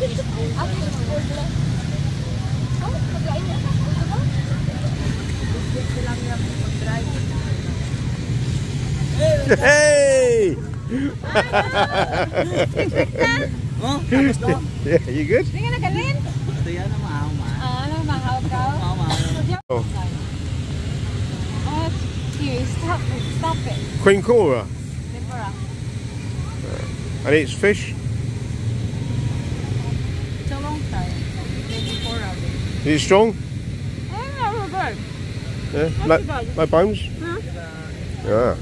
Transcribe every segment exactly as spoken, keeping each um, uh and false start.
Hey! Oh, tapos to. Yeah, you good? Hindi ka nagalin? Ito yan ang maaw ma. Ah, ano mga ka? Maaw ma. Oh. Oh, here, stop it, stop it. Queen Cora. Tempura. And it's fish. It's a long time. Maybe four hours. Is it strong? Yeah, we're good. Yeah. Not No, too bad. no bones? Huh? Yeah.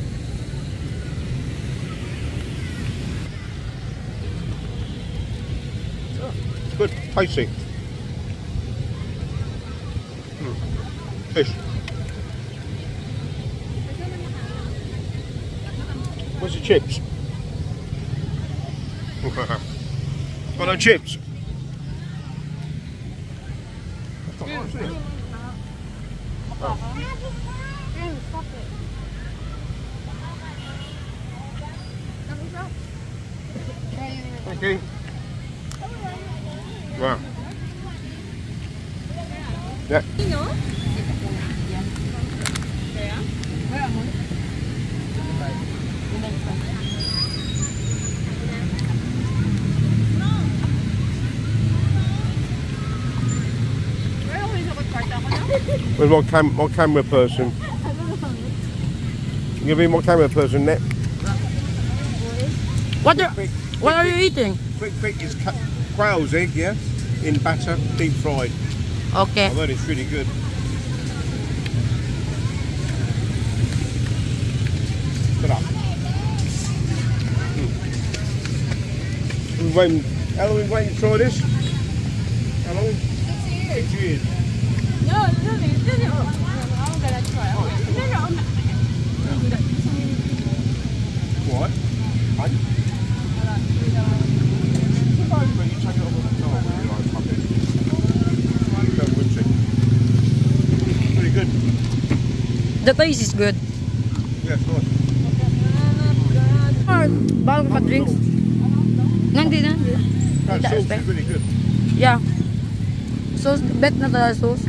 It's good, tasty. Mm. Fish. Where's the chips? Got no chips? Stop it. Thank you. Wow. Yeah. Where's my cam my camera person? You be my camera person, Net? What are, what are you eating? Quick, quick, it's quail's egg, yeah? In batter, deep fried. Okay. I've heard it's really good. Put up. Mm. We've waiting, how long have we waiting to try this? How long? Six years. No, really, really. I'm gonna try. No, no. What? I But you take it off the top, you like puppet. Go with it. Pretty good. The taste is good. Yeah, it's nice. Bawal ka drinks? Hindi na. That sauce is really good. Yeah. Sauce, bet na talaga sauce.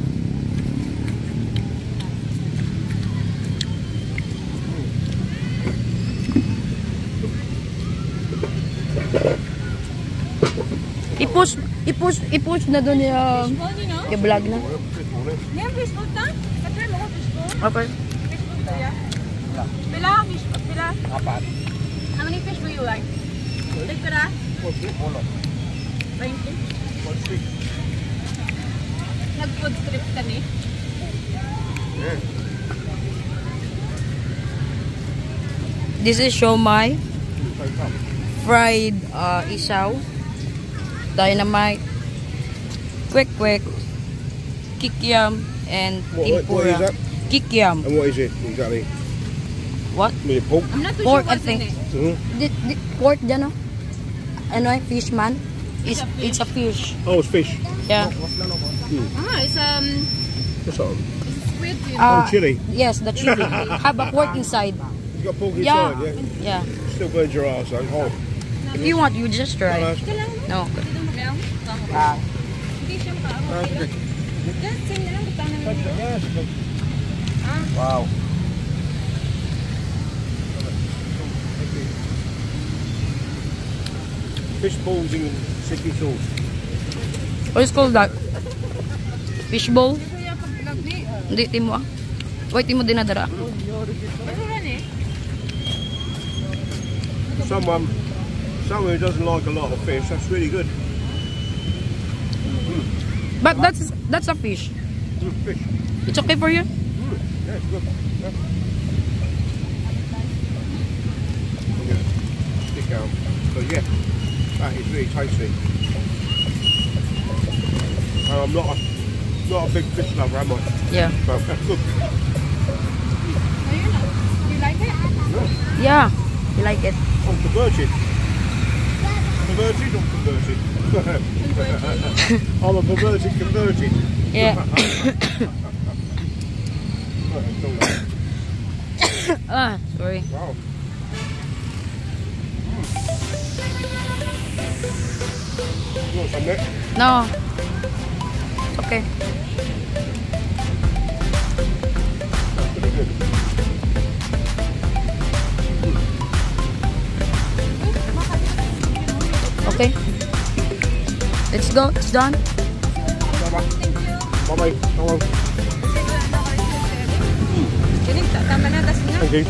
I-push, i-push, i-push na doon yung i-vlog na. Yeah, fishbowl ta? Katry mo ko fishbowl? Okay. Fishbowl ta, yeah. Pila, fishbowl, pila. Apat. How many fish will you like? Like pila? One stick, one lot. twenty? One stick. Nag-food trip ka ni? Yeah. This is siomai, fried uh, isaw, dynamite, quick quick, kikiam, and What, what, what is tempura. that? Kikiam. And what is it exactly? What? Is it pork? I'm not too Pork, sure I what's think. in it. Mm-hmm. Di, di, pork dyan, no? Ano eh, fish man? It's, it's a fish. Oh, it's fish. Yeah. Ah, it's um, What's that? squid, you know. Uh, Oh, chili. Yes, the chili. Have a pork inside. You got pork Yeah. inside, yeah? Yeah. Still burns your ass, though. Oh. If you want, you just No, no, try. it's- No. Ah. Hindi siya no, makaaway. it's okay. Just same na lang, butanan mo yun. Yeah, it's good. Ah. Wow. Fish balls in sticky sauce. What is called that? Fish bowl? Kaya pag lagni, Hindi, timo ah. Wait, timo dinadara. ano rin eh? Someone, someone who doesn't like a lot of fish, that's really good. But that's that's a fish. Mm, fish. It's okay for you? Mm, yeah, it's good. Yeah. Yeah. Stick out. But yeah, that is really tasty. And I'm not a, not a big fish lover, am I? Yeah. But that's good. Ayun ah. You like it? Yeah. You like it? I'm converted. Converted or converted? I'm a perverted converted. Yeah. Ah, sorry. Wow. You want some want that? No. Okay. That's pretty good. Okay. Let's go. It's done. Bye-bye. Bye-bye. Bye-bye. Ini tambah atasnya. Okay.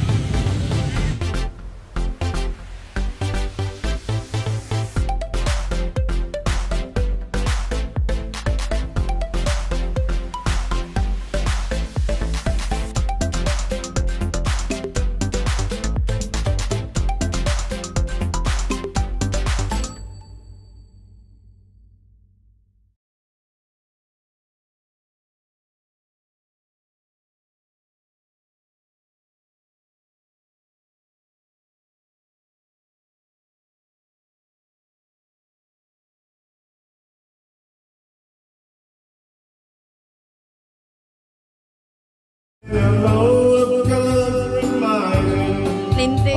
Linti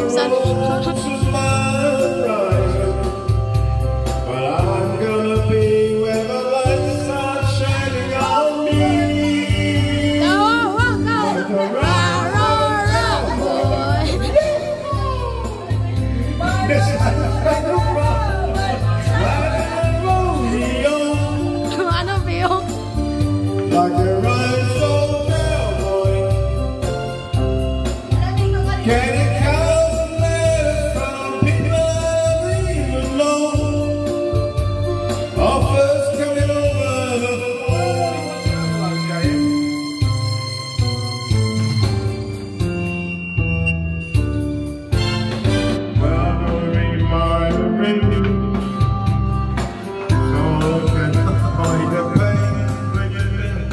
Ano Pio? Like a rise old cowboy. Can it come letters from people I even know? Offers coming over the phone. Well, I know it ain't my opinion. So can I the pain when you're living?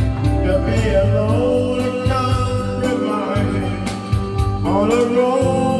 On the road